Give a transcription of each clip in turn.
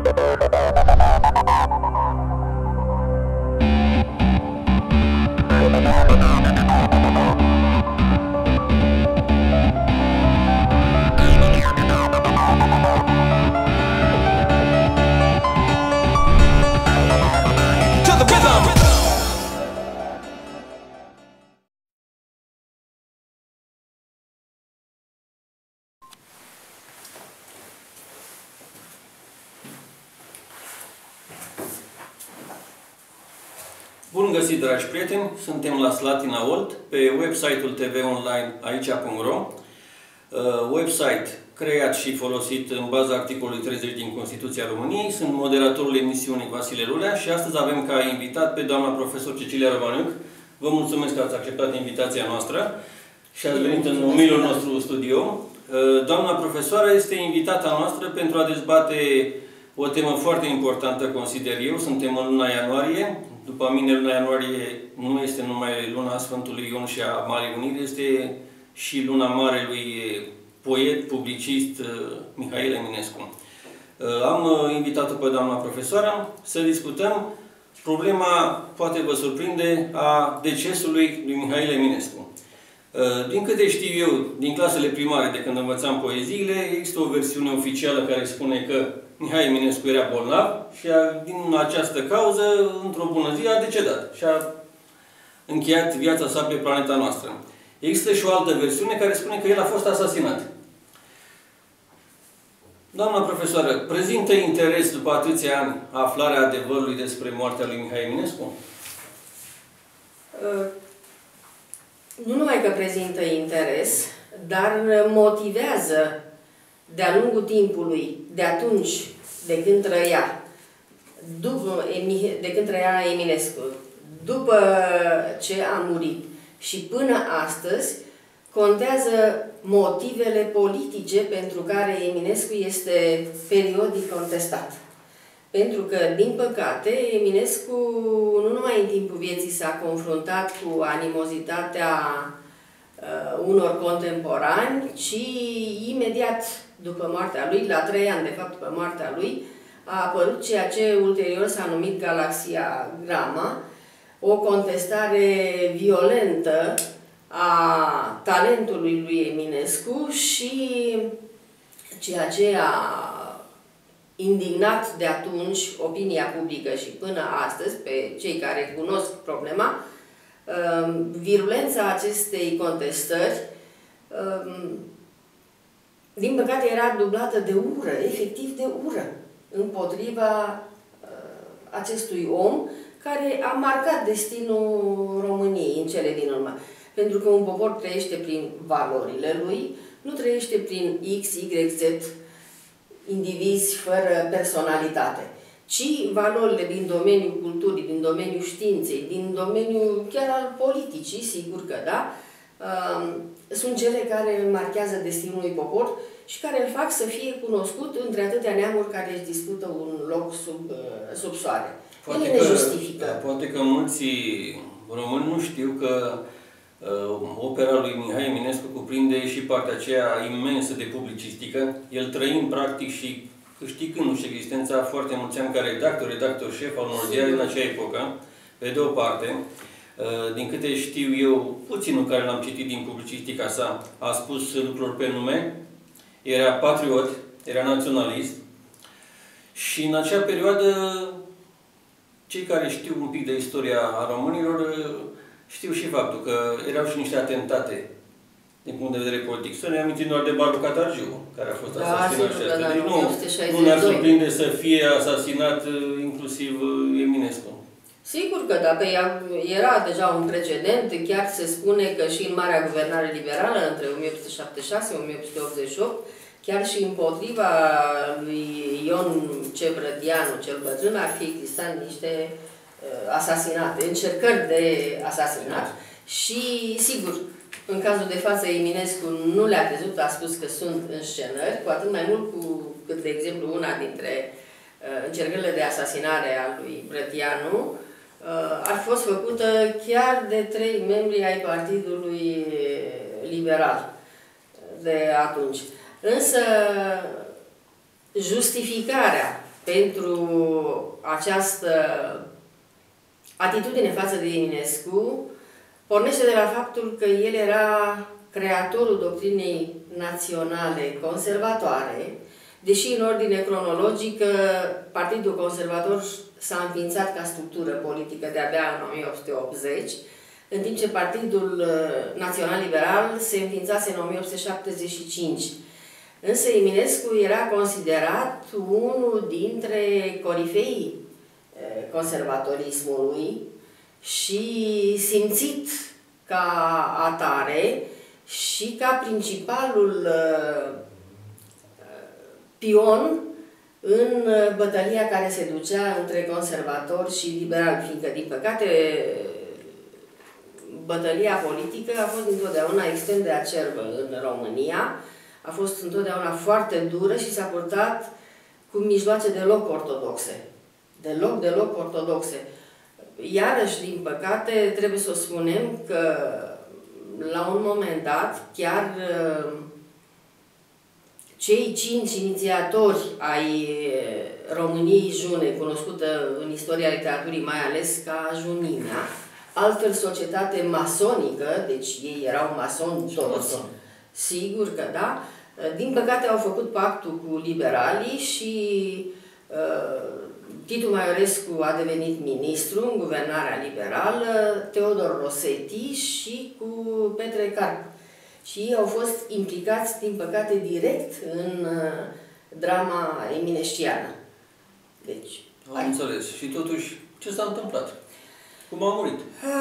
Bun găsit, dragi prieteni! Suntem la Slatina Olt, pe website-ul tvonline.aici.ro, website creat și folosit în baza articolului 30 din Constituția României. Sunt moderatorul emisiunii Vasile Rulea și astăzi avem ca invitat pe doamna profesor Cecilia Romaniuc. Vă mulțumesc că ați acceptat invitația noastră și ați venit în umilul nostru studio. Doamna profesoară este invitata noastră pentru a dezbate o temă foarte importantă, consider eu. Suntem în luna ianuarie. După mine, luna ianuarie nu este numai luna Sfântului Ion și a Marii Uniri, este și luna marelui poet, publicist Mihail Eminescu. Am invitat-o pe doamna profesoară să discutăm problema, poate vă surprinde, a decesului lui Mihail Eminescu. Din câte știu eu, din clasele primare, de când învățam poeziile, există o versiune oficială care spune că Mihail Eminescu era bolnav și din această cauză, într-o bună zi, a decedat și a încheiat viața sa pe planeta noastră. Există și o altă versiune care spune că el a fost asasinat. Doamna profesoară, prezintă interes după atâția ani aflarea adevărului despre moartea lui Mihail Eminescu? Nu numai că prezintă interes, dar motivează de-a lungul timpului, de atunci, de când trăia Eminescu, după ce a murit și până astăzi, contează motivele politice pentru care Eminescu este periodic contestat. Pentru că, din păcate, Eminescu nu numai în timpul vieții s-a confruntat cu animozitatea unor contemporani, ci imediat după moartea lui, la 3 ani de fapt după moartea lui, a apărut ceea ce ulterior s-a numit Galaxia Grama, o contestare violentă a talentului lui Eminescu și ceea ce a indignat de atunci opinia publică și până astăzi pe cei care cunosc problema, virulența acestei contestări, din păcate, era dublată de ură, efectiv de ură, împotriva acestui om care a marcat destinul României în cele din urmă. Pentru că un popor trăiește prin valorile lui, nu trăiește prin X, Y, Z indivizi fără personalitate, ci valorile din domeniul culturii, din domeniul științei, din domeniul chiar al politicii, sigur că da, sunt cele care marchează destinul unui popor și care îl fac să fie cunoscut între atâtea neamuri care își dispută un loc sub soare. El ne justifică. Poate că mulți români nu știu că opera lui Mihail Eminescu cuprinde și partea aceea imensă de publicistică. El trăind practic și câștigându-și existența foarte mulți ani ca redactor șef al unor ziare în acea epocă, pe de o parte. Din câte știu eu, puținul care l-am citit din publicistica sa, a spus lucruri pe nume, era patriot, era naționalist și în acea perioadă cei care știu un pic de istoria a românilor știu și faptul că erau și niște atentate din punct de vedere politic. Să ne amintim doar de Barbu Catargiu, care a fost asasinat și asta. Deci nu ne-ar surprinde să fie asasinat inclusiv Eminescu. Sigur că da, că era deja un precedent, chiar se spune că și în Marea Guvernare Liberală, între 1876-1888, chiar și împotriva lui Ion Cevrătianu, cel bătrân, ar fi existat niște asasinate, încercări de asasinat. Și, sigur, în cazul de față, Eminescu nu le-a crezut, a spus că sunt înscenări, cu atât mai mult cu cât, de exemplu, una dintre încercările de asasinare a lui Brătianu ar fi fost făcută chiar de 3 membri ai Partidului Liberal de atunci. Însă, justificarea pentru această atitudine față de Eminescu pornește de la faptul că el era creatorul doctrinei naționale conservatoare, deși în ordine cronologică Partidul Conservator s-a înființat ca structură politică de-abia în 1880, în timp ce Partidul Național Liberal se înființase în 1875. Însă Eminescu era considerat unul dintre corifeii conservatorismului și simțit ca atare și ca principalul pion în bătălia care se ducea între conservatori și liberali, fiindcă, din păcate, bătălia politică a fost întotdeauna extrem de acerbă în România, a fost întotdeauna foarte dură și s-a purtat cu mijloace deloc ortodoxe. Deloc ortodoxe. Iarăși, din păcate, trebuie să o spunem că la un moment dat, chiar cei 5 inițiatori ai României June, cunoscută în istoria literaturii mai ales ca Junimea, altfel societate masonică, deci ei erau masoni toți, sigur că da, din păcate au făcut pactul cu liberalii și Titu Maiorescu a devenit ministru în guvernarea liberală, Teodor Rosetti și cu Petre Carp. Și ei au fost implicați, din păcate, direct în drama eminesciană. Deci, am înțeles. Și totuși, ce s-a întâmplat? Cum a murit?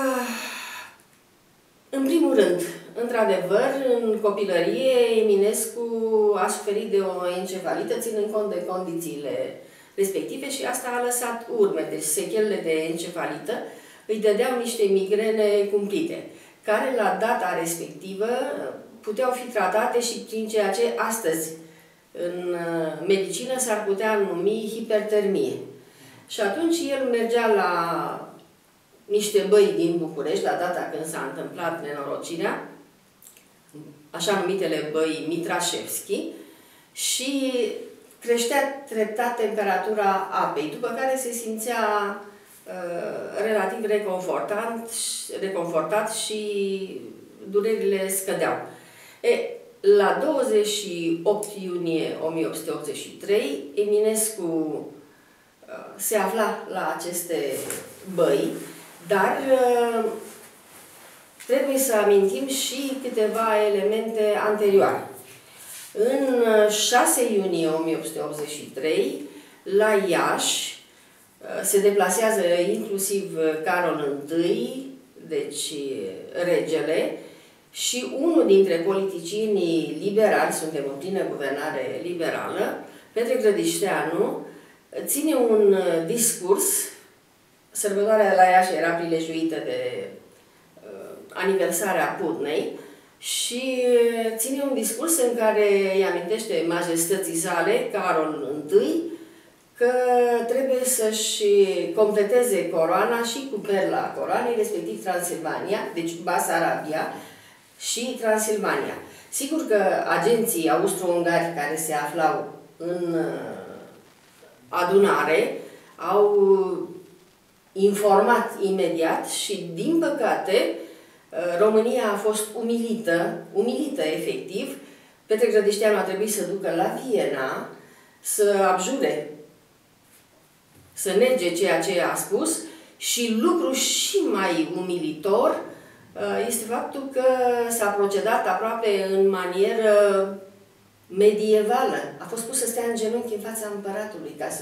În primul rând, într-adevăr, în copilărie, Eminescu a suferit de o encefalită, ținând cont de condițiile respective, și asta a lăsat urme. Deci sechelele de encefalită îi dădeau niște migrene cumplite, care la data respectivă puteau fi tratate și prin ceea ce astăzi în medicină s-ar putea numi hipertermie. Și atunci el mergea la niște băi din București, la data când s-a întâmplat nenorocirea, așa numitele băi Mitrașevski, și creștea treptat temperatura apei, după care se simțea relativ reconfortat și durerile scădeau. La 28 iunie 1883, Eminescu se afla la aceste băi, dar trebuie să amintim și câteva elemente anterioare. În 6 iunie 1883, la Iași, se deplasează inclusiv Carol I, deci regele, și unul dintre politicienii liberali, suntem în plină guvernare liberală, Petre Grădișteanu, ține un discurs. Sărbătoarea de la Iași era prilejuită de aniversarea Putnei și ține un discurs în care îi amintește majestății sale, Carol I, că trebuie să-și completeze coroana și cu perla coroanei, respectiv Transilvania, deci Basarabia și Transilvania. Sigur că agenții austro-ungari care se aflau în adunare au informat imediat și, din păcate, România a fost umilită efectiv. Petre Grădișteanu a trebuit să ducă la Viena să abjure, să nege ceea ce a spus, și lucru și mai umilitor este faptul că s-a procedat aproape în manieră medievală. A fost pus să stea în genunchi în fața împăratului ca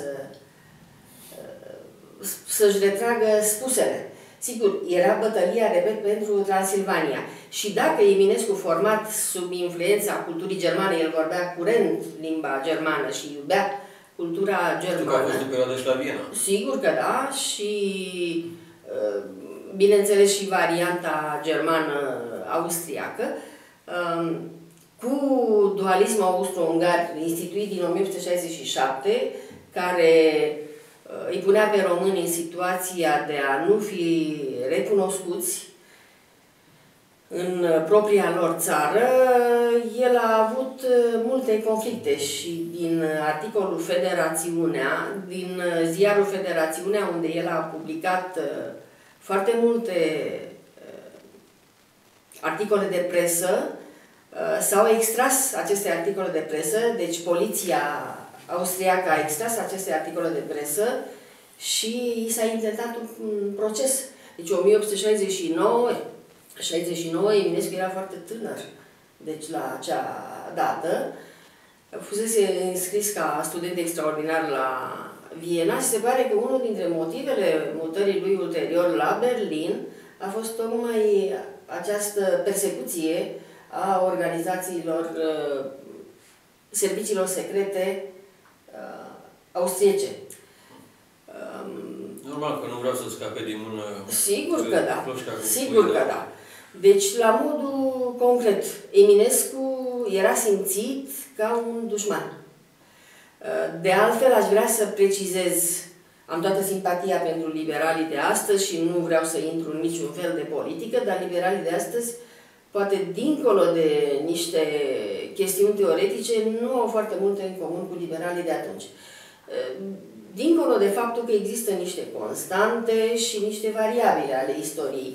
să-și retragă spusele. Sigur, era bătălia, repet, pentru Transilvania. Și dacă Eminescu, format sub influența culturii germane, el vorbea curent limba germană și iubea cultura germană. Că a fost o perioadă și la Viena. Sigur că da, și bineînțeles și varianta germană-austriacă, cu dualismul austro-ungar instituit din 1867, care îi punea pe români în situația de a nu fi recunoscuți în propria lor țară, el a avut multe conflicte și din articolul Federațiunea, din ziarul Federațiunea, unde el a publicat foarte multe articole de presă, s-au extras aceste articole de presă, deci poliția austriacă a extras aceste articole de presă și i s-a intentat un proces. Deci 1869, Eminescu era foarte tânăr, deci la acea dată. Fusese înscris ca student extraordinar la Viena și se pare că unul dintre motivele mutării lui ulterior la Berlin a fost tocmai această persecuție a organizațiilor, serviciilor secrete austriece. Normal că nu vreau să scape din mână. Sigur că da. Sigur că da. Deci, la modul concret, Eminescu era simțit ca un dușman. De altfel, aș vrea să precizez, am toată simpatia pentru liberalii de astăzi și nu vreau să intru în niciun fel de politică, dar liberalii de astăzi, poate dincolo de niște chestiuni teoretice, nu au foarte multe în comun cu liberalii de atunci. Dincolo de faptul că există niște constante și niște variabile ale istoriei.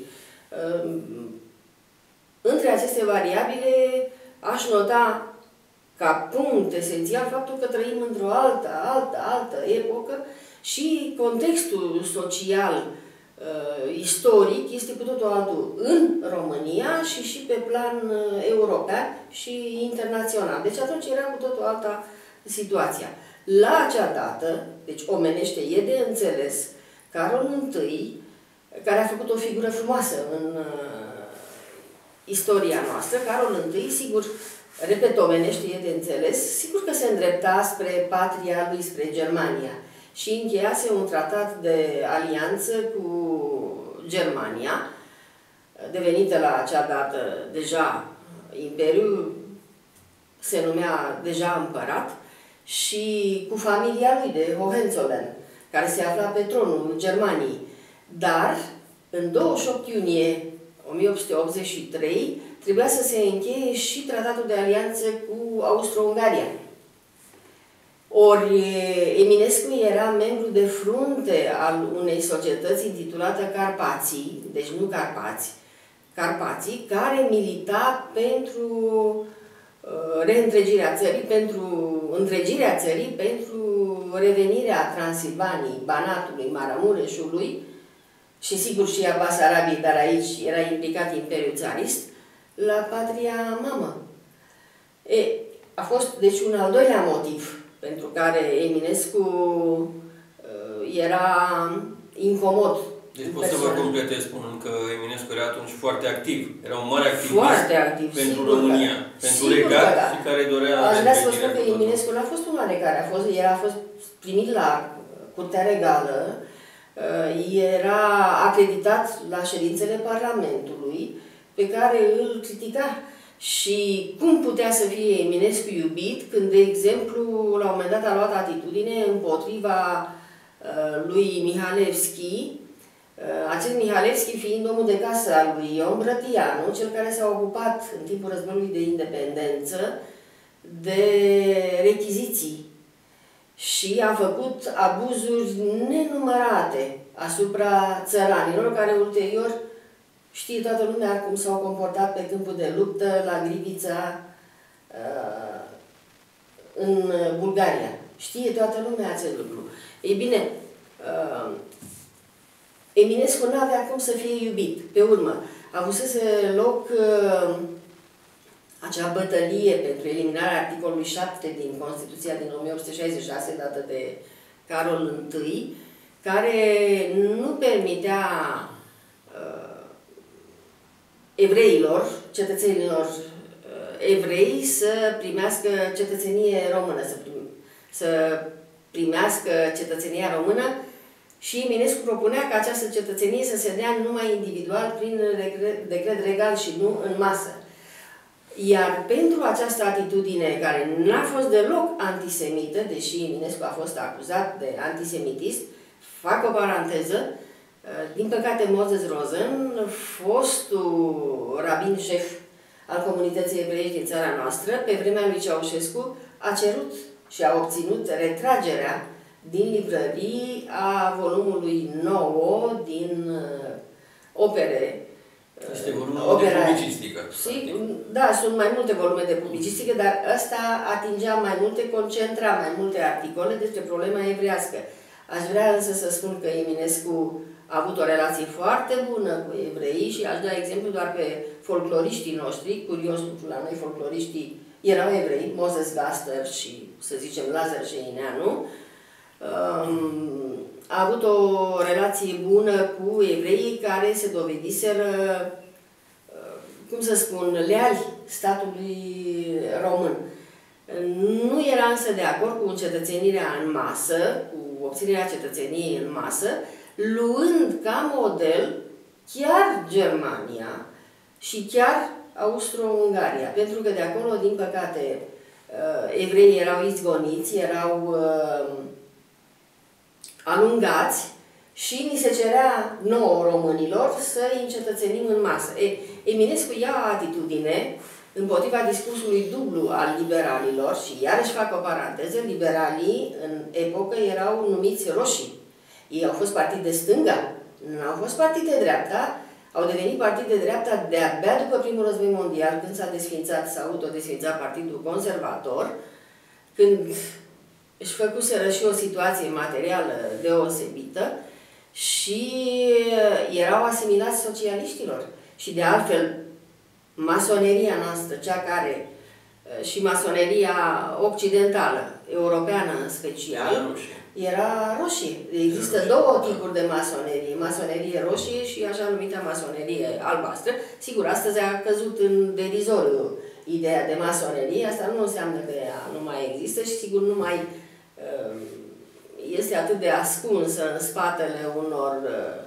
Între aceste variabile aș nota ca punct esențial faptul că trăim într-o altă epocă și contextul social, istoric, este cu totul altul în România și pe plan european și internațional. Deci atunci era cu totul alta situația. La acea dată, deci omenește, e de înțeles, Carol I, care a făcut o figură frumoasă în istoria noastră, Carol I, sigur, repet, omenește, e de înțeles, sigur că se îndrepta spre patria lui, spre Germania și încheiase un tratat de alianță cu Germania, devenită la acea dată deja imperiu, se numea deja împărat, și cu familia lui de Hohenzollern, care se afla pe tronul Germaniei. Dar, în 28 iunie 1883, trebuia să se încheie și tratatul de alianță cu Austro-Ungaria. Ori Eminescu era membru de frunte al unei societăți intitulată Carpații, deci nu Carpați, Carpații, care milita pentru reîntregirea țării, pentru întregirea țării, pentru revenirea Transilvaniei, Banatului, Maramureșului și sigur și a Basarabiei, dar aici era implicat Imperiul Țarist, la patria mamă. A fost deci un al doilea motiv pentru care Eminescu era incomod. Deci pot să vă completez spunând că Eminescu era atunci foarte activ. Era un mare activist pentru România, pentru regat și care dorea... Aș vrea să vă spun că Eminescu n-a fost un mare care el a fost primit la Curtea Regală, era acreditat la ședințele Parlamentului, pe care îl critica. Și cum putea să fie Eminescu iubit când, de exemplu, la un moment dat a luat atitudine împotriva lui Mihalevski, acest Mihalevski fiind omul de casă al lui Ion Brătianu, cel care s-a ocupat în timpul războiului de independență de rechiziții și a făcut abuzuri nenumărate asupra țăranilor, care ulterior știe toată lumea cum s-au comportat pe câmpul de luptă la Grivița în Bulgaria. Știe toată lumea acest lucru. Ei bine, Eminescu nu avea cum să fie iubit. Pe urmă, a avusese loc acea bătălie pentru eliminarea articolului 7 din Constituția din 1866, dată de Carol I, care nu permitea evreilor, cetățenilor evrei să primească cetățenie română, să primească cetățenia română și Eminescu propunea ca această cetățenie să se dea numai individual prin decret regal și nu în masă. Iar pentru această atitudine, care n-a fost deloc antisemită, deși Eminescu a fost acuzat de antisemitism, fac o paranteză, Din păcate, Moses Rosen, fostul rabin șef al comunității evreiești din țara noastră, pe vremea lui Ceaușescu, a cerut și a obținut retragerea din librării a volumului 9 din opere. Este volumul de publicistică. Da, sunt mai multe volume de publicistică, dar ăsta atingea mai multe, concentra mai multe articole despre problema evrească. Aș vrea însă să spun că Eminescu a avut o relație foarte bună cu evreii și aș da exemplu doar pe folcloriștii noștri. Curios lucru, la noi folcloriștii erau evrei, Moses Gaster și, să zicem, Lazar Șeineanu. A avut o relație bună cu evreii care se dovediseră, cum să spun, leali statului român. Nu era însă de acord cu încetățenirea în masă, cu obținerea cetățeniei în masă, luând ca model chiar Germania și chiar Austro-Ungaria. Pentru că de acolo, din păcate, evreii erau izgoniți, erau alungați și ni se cerea nouă românilor să îi încetățenim în masă. Eminescu ia atitudine împotriva discursului dublu al liberalilor și iarăși fac o paranteză, liberalii în epocă erau numiți roșii. Ei au fost partid de stânga, nu au fost partid de dreapta, au devenit partid de dreapta de-abia după primul război mondial, când s-a autodesfințat Partidul Conservator, când își făcuseră și o situație materială deosebită și erau asimilați socialiștilor. Și de altfel, masoneria noastră, cea care, și masoneria occidentală, europeană în special, era roșie. Există două tipuri de masonerie. Masonerie roșie și așa numită masonerie albastră. Sigur, astăzi a căzut în derizoriu ideea de masonerie. Asta nu înseamnă că ea nu mai există și sigur nu mai este atât de ascunsă în spatele unor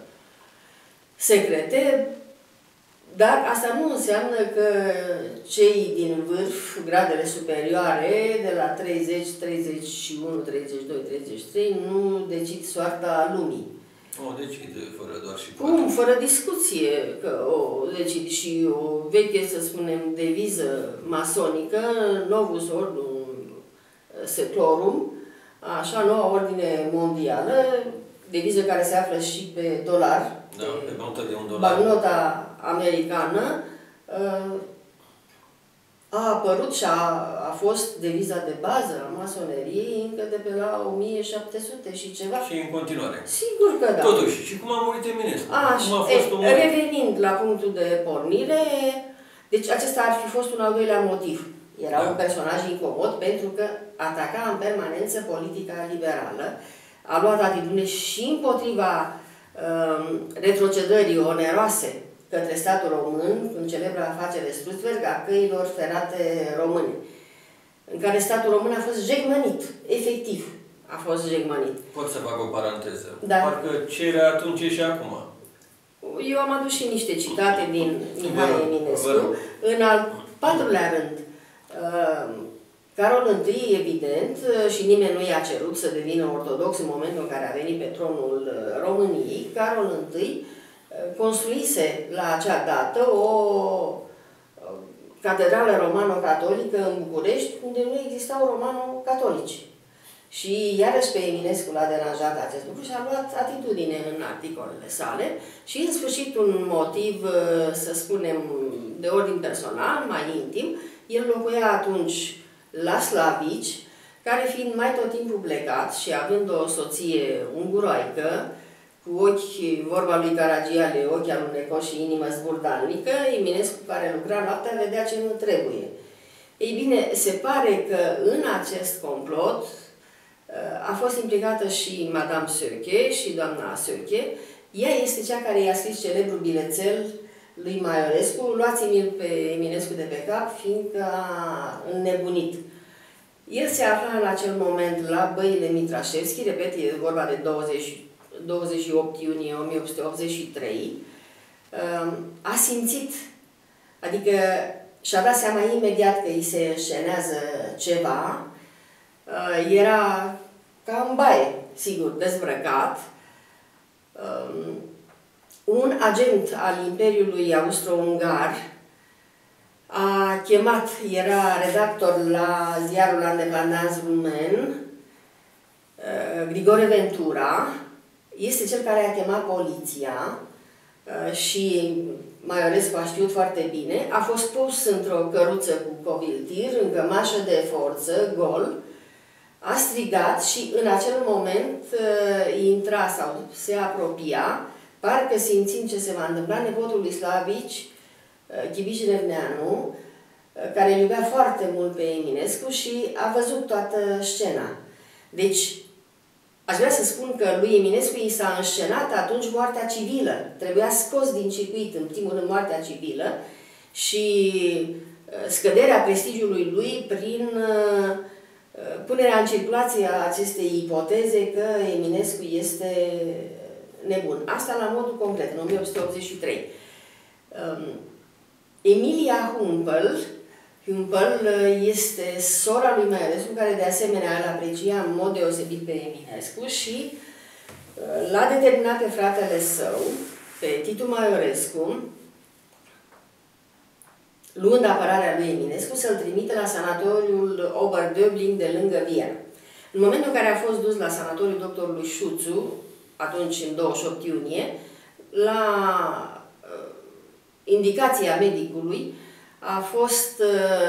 secrete. Dar asta nu înseamnă că cei din vârf, gradele superioare, de la 30, 31, 32, 33, nu decid soarta lumii. O decid fără doar și poate. Cum? Fără discuție că o decid. Și o veche, să spunem, deviză masonică, Novus Ordum Seclorum, așa, noua ordine mondială, deviză care se află și pe dolar, da, pe bancnota de $1. Bancnota americană, a apărut și a fost deviza de bază a masoneriei încă de pe la 1700 și ceva. Și în continuare. Sigur că da. Totuși, și cum a murit Eminescu? Revenind la punctul de pornire, deci acesta ar fi fost un al doilea motiv. Era un personaj incomod pentru că ataca în permanență politica liberală, a luat atitudine și împotriva retrocedării oneroase către statul român, în celebra afacere Struzberg a căilor ferate române, în care statul român a fost jegmănit, efectiv a fost jegmănit. Pot să fac o paranteză? Da. Parcă cere atunci și acum. Eu am adus și niște citate din Mihai Eminescu. În al patrulea rând, Carol I, evident, și nimeni nu i-a cerut să devină ortodox în momentul în care a venit pe tronul României, Carol I construise la acea dată o catedrală romano-catolică în București, unde nu existau romano-catolici. Și iarăși pe Eminescu l-a deranjat acest lucru și a luat atitudine în articolele sale și, în sfârșit, un motiv, să spunem, de ordin personal, mai intim, el locuia atunci la Slavici, care fiind mai tot timpul plecat și având o soție unguroaică, cu ochi, vorba lui Caragiale, ochi alunecoși și inimă zburdalnică, Eminescu, care lucra noaptea, vedea ce nu trebuie. Ei bine, se pare că în acest complot a fost implicată și Madame Söche și doamna Söche. Ea este cea care i-a scris celebrul bilețel lui Maiorescu, luați-mi-l pe Eminescu de pe cap, fiindcă a înnebunit. El se afla în acel moment la Băile Mitrașevski, repet, e vorba de 28 iunie 1883, a simțit, adică și-a dat seama imediat că îi se înșenează ceva, era ca în baie, sigur, dezbrăcat, un agent al Imperiului Austro-Ungar a chemat, era redactor la ziarul Independance Rumen, Grigore Ventura, este cel care a chemat poliția și Maiorescu a știut foarte bine, a fost pus într-o căruță cu coviltir, în cămașă de forță, gol, a strigat și în acel moment intra sau se apropia, parcă simțind ce se va întâmpla, nepotul lui Slavici, Chibici Revneanu, care îl iubea foarte mult pe Eminescu și a văzut toată scena. Deci, aș vrea să spun că lui Eminescu i s-a înscenat atunci moartea civilă. Trebuia scos din circuit, în primul rând, moartea civilă și scăderea prestigiului lui prin punerea în circulație a acestei ipoteze că Eminescu este nebun. Asta la modul concret, în 1883. Emilia Humpel este sora lui Maiorescu, care de asemenea îl aprecia în mod deosebit pe Eminescu și l-a determinat pe fratele său, pe Titu Maiorescu, luând apărarea lui Eminescu, să-l trimite la sanatoriul Oberdöbling de lângă Viena. În momentul în care a fost dus la sanatoriul doctorului Șuțu, atunci în 28 iunie, la indicația medicului, a fost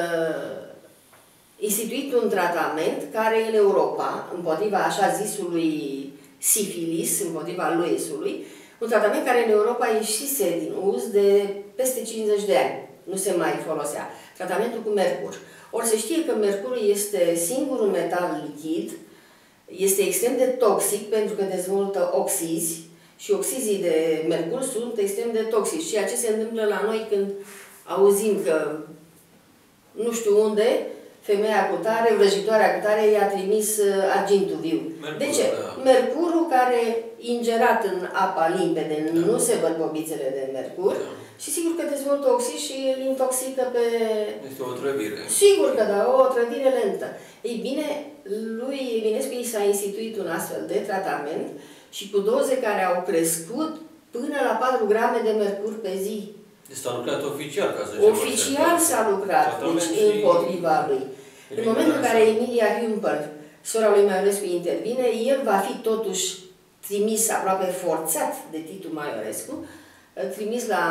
instituit un tratament care în Europa, împotriva așa zisului sifilis, împotriva luesului, un tratament care în Europa ieșise din uz de peste 50 de ani. Nu se mai folosea. Tratamentul cu mercur. Ori se știe că mercurul este singurul metal lichid, este extrem de toxic pentru că dezvoltă oxizi și oxizii de mercur sunt extrem de toxici. Ceea ce se întâmplă la noi când auzim că nu știu unde, femeia cu tare, vrăjitoarea cu tare i-a trimis argintul viu. De ce? Da. Mercurul care, ingerat în apa limpede, da, nu se văd bobițele de mercur, da, și sigur că dezvoltă oxid și îl intoxică pe... Este o otrăvire. Sigur că da, o otrăvire lentă. Ei bine, lui Eminescu i s-a instituit un astfel de tratament și cu doze care au crescut până la 4 grame de mercur pe zi. Deci s-a lucrat oficial, ca să oficial s-a lucrat, deci împotriva lui. În momentul în care Emilia Humpel, sora lui Maiorescu, intervine, el va fi totuși trimis aproape forțat de Titu Maiorescu, trimis la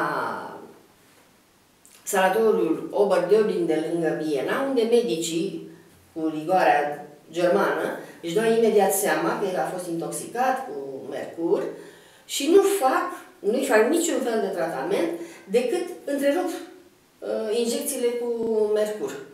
sanatoriul Oberdöbling de lângă Viena, unde medicii, cu rigoarea germană, își dau imediat seama că el a fost intoxicat cu mercur și nu-i fac niciun fel de tratament decât întrerup injecțiile cu mercur.